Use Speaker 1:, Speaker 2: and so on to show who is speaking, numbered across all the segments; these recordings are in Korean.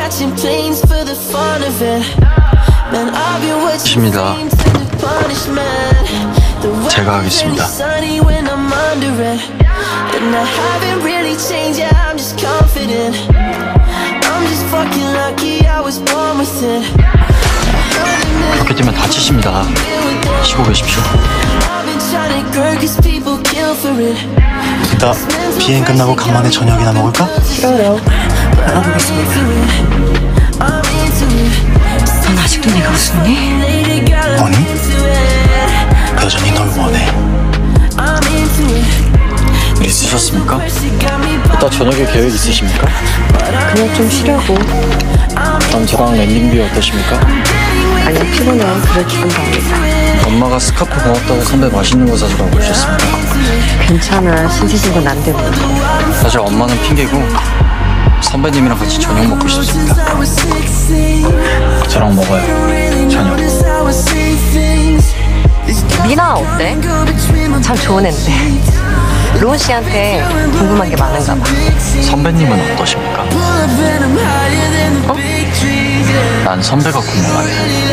Speaker 1: 십니다. 제가 하겠습니다. 그렇게 되면 다치십니다. 쉬고 계십시오.
Speaker 2: 이따 비행 끝나고 간만에 저녁이나 먹을까?
Speaker 3: 싫어요. 나가보겠습니다. 넌 아직도 내가 웃으니?
Speaker 2: 아니, 여전히 널 원해.
Speaker 1: 일 있으셨습니까? 이따 저녁에 계획 있으십니까?
Speaker 3: 그냥 좀 쉬려고.
Speaker 1: 그럼 저랑 랜딩뷰 어떠십니까?
Speaker 3: 아니요, 피곤해. 그럴 기분도 아니다.
Speaker 1: 엄마가 스카프 고맙다고 선배 맛있는 거 사주라고 하셨습니다.
Speaker 3: 괜찮아. 신세진 건 안 되고.
Speaker 1: 사실 엄마는 핑계고 선배님이랑 같이 저녁 먹고 싶습니다. 저랑 먹어요, 저녁.
Speaker 3: 미나 어때? 참 좋은 앤데. 로운 씨한테 궁금한 게 많은가 봐.
Speaker 1: 선배님은 어떠십니까?
Speaker 3: 어?
Speaker 1: 난 선배가 궁금하네.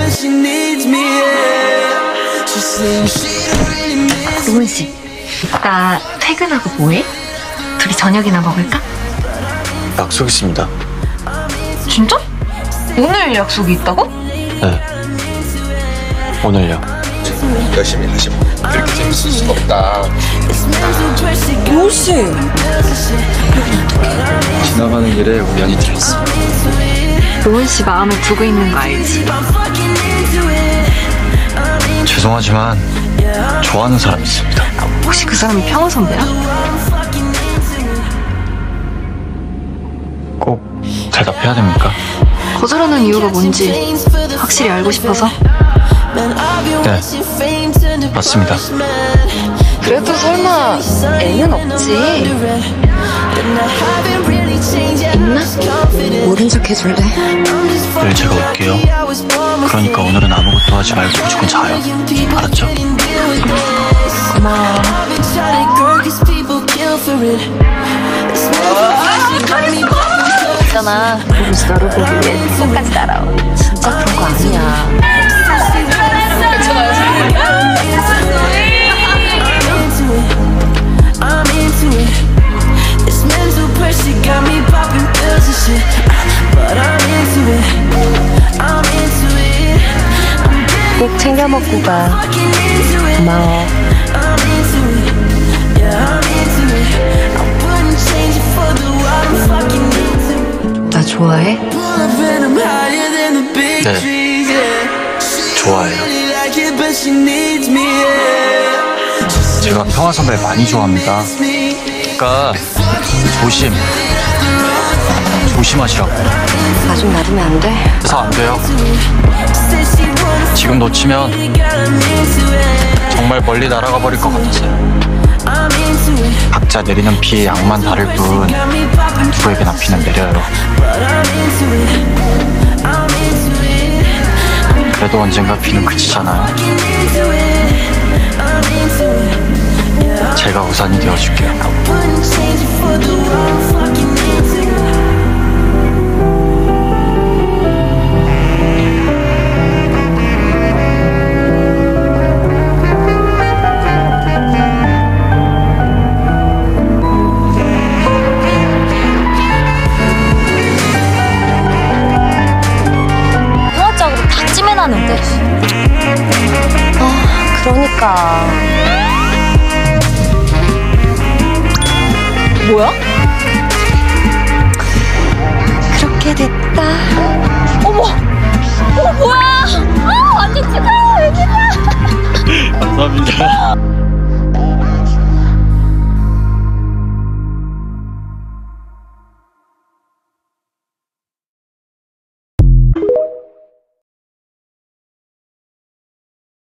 Speaker 3: 로운 씨, 이따 퇴근하고 뭐해? 둘이 저녁이나 먹을까?
Speaker 1: 약속 있습니다.
Speaker 3: 진짜? 오늘 약속이 있다고?
Speaker 1: 네. 오늘요.
Speaker 4: 열심히 하시면 그렇게 재밌을 수가 없다.
Speaker 3: 로운 씨.
Speaker 1: 지나가는 길에 우연히 들었어.
Speaker 3: 로운 씨 마음을 두고 있는 거 알지?
Speaker 1: 죄송하지만 좋아하는 사람 있습니다.
Speaker 3: 혹시 그 사람이 평화 선배야?
Speaker 1: 꼭 대답해야 됩니까?
Speaker 3: 거절하는 이유가 뭔지 확실히 알고 싶어서.
Speaker 1: 네, 맞습니다.
Speaker 3: 그래도 설마 애는 없지? 있나? 모른 척 해줄래?
Speaker 1: 늘 제가 올게요. 그러니까 오늘은 아무것도 하지 말고 무조건 자요. 알았죠?
Speaker 3: 고마워. 있잖아. 로즈 너를 보기 위해 끝까지 따라와. 진짜 그런 거 아니야. 꼭 챙겨 먹고 가. 고마워. 나 좋아해?
Speaker 1: 네, 좋아해요. 제가 평화 선배 많이 좋아합니다. 그러니까 조심하시라고.
Speaker 3: 나 좀 놔두면 안 돼?
Speaker 1: 그래서 안 돼요. 지금 놓치면 정말 멀리 날아가 버릴 것 같아서요. 각자 내리는 비의 양만 다를 뿐 누구에게나 비는 내려요. 그래도 언젠가 비는 그치잖아요. 제가 우산이 되어줄게요.
Speaker 3: 하는데. 그러니까. 뭐야? 그렇게 됐다. 어머! 뭐야! 완전 축하해, 애기야!
Speaker 1: 감사합니다.